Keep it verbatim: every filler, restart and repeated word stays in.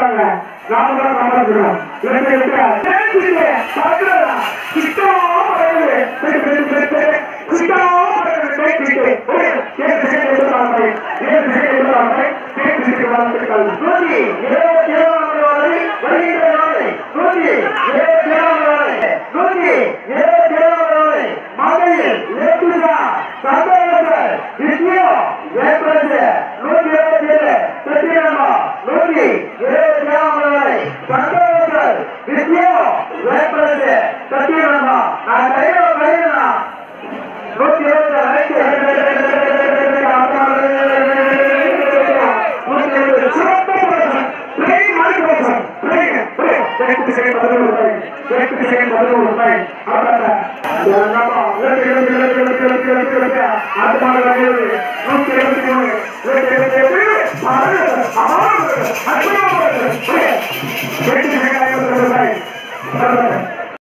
போறாங்க. நாம தான் காப்பாற்றணும். இரண்டு இரண்டு பேசிட்டு பாக்குறா கிட்டோ வருது கிட்டோ வருது பேசிட்டு ஒரு ஏழு செகண்ட் எடுத்தாங்க ஏழு செகண்ட் எடுத்தாங்க பேசிட்டு வளர்த்துட்டாங்க. நூற்றி இருபத்தி ஏழாவது வரை வருகின்ற நாளை நூற்றி இருபத்தி ஏழாவது வரை நூற்றி இருபத்தி ஏழாவது வரை மகளிர் ஏற்றுதா சந்தோஷம் விஜயம் ஏற்படுது. நூற்றி இருபத்தி ஏழு சத்தியமா நூற்றி இருபத்தி ஏழாவது வரை சந்தோஷம் விஜயம் ஏற்படுது. சத்தியமா நான் கையில கையிலா நூற்றி இருபத்தி மூணு